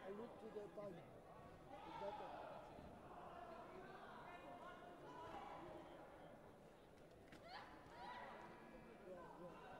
I look to the time. Is that yeah, yeah.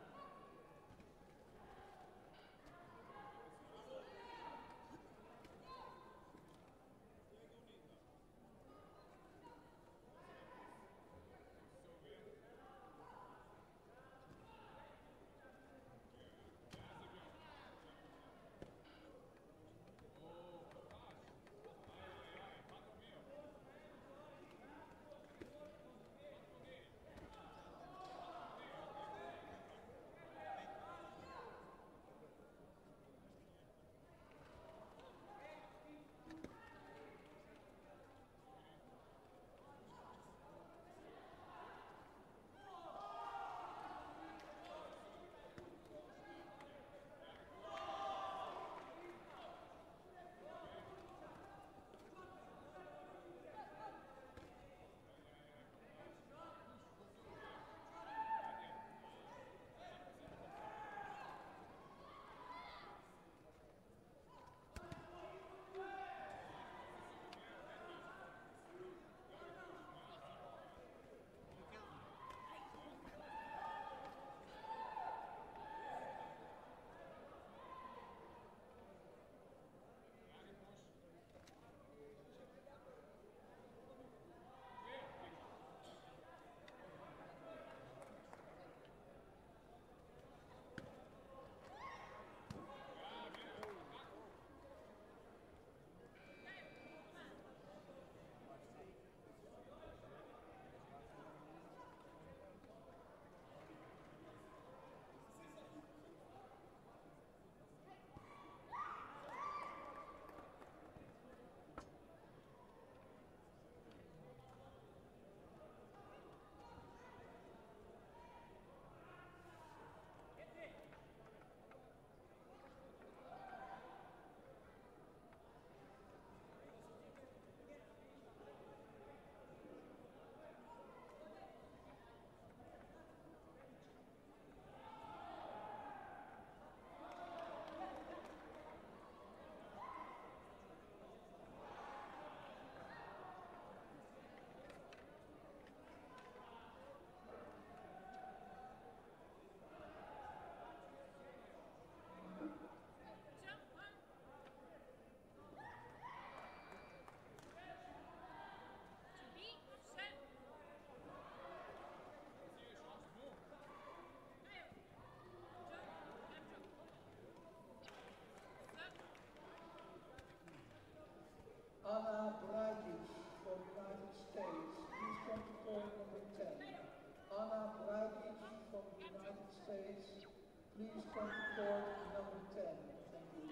Anna Brajic for United States, please come to court number 10. Anna Brajic from the United States, please come to court number 10. Thank you.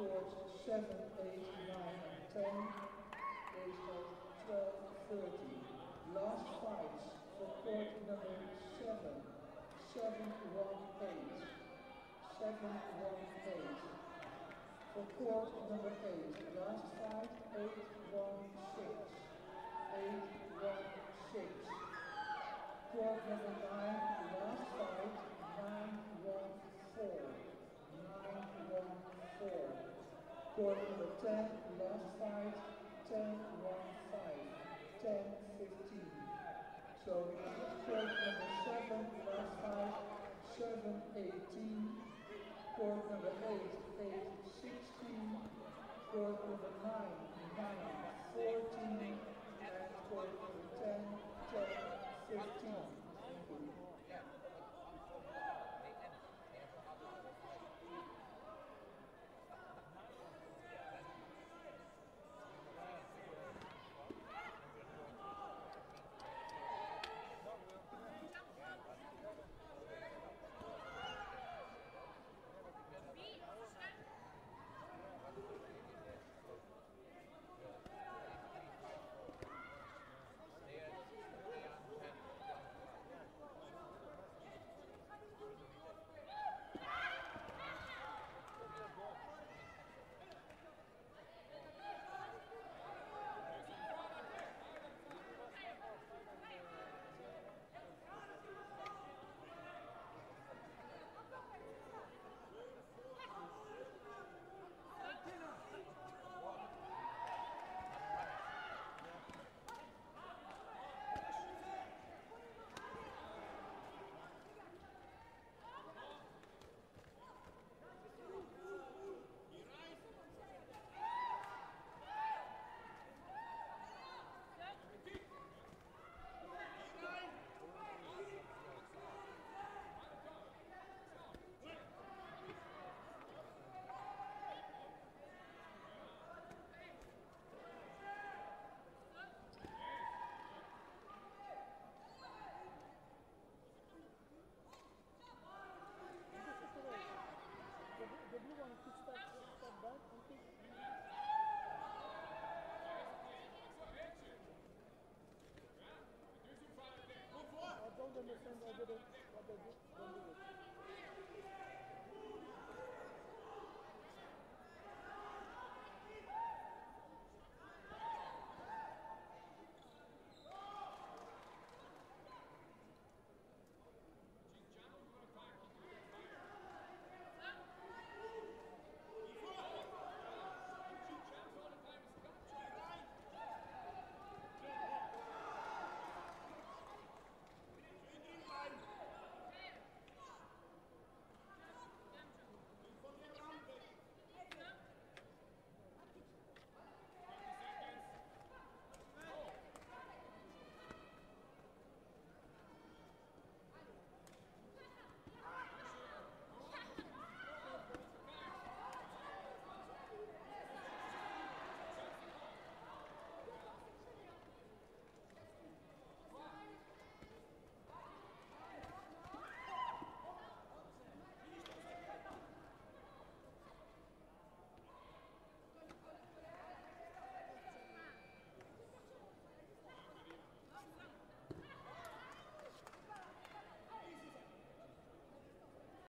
courts 7, 8, 9, and 10. Days of 12:30. Last fights for court number 7, 718. 718. For court number 8, last fight 816. 816. Court number 9, last fight 914. 914. Court number 10, last fight 1015. 1015. So we have court number 7, last fight 718. Court number 8, 816. Court number 9, 914. And court number 10, 1015.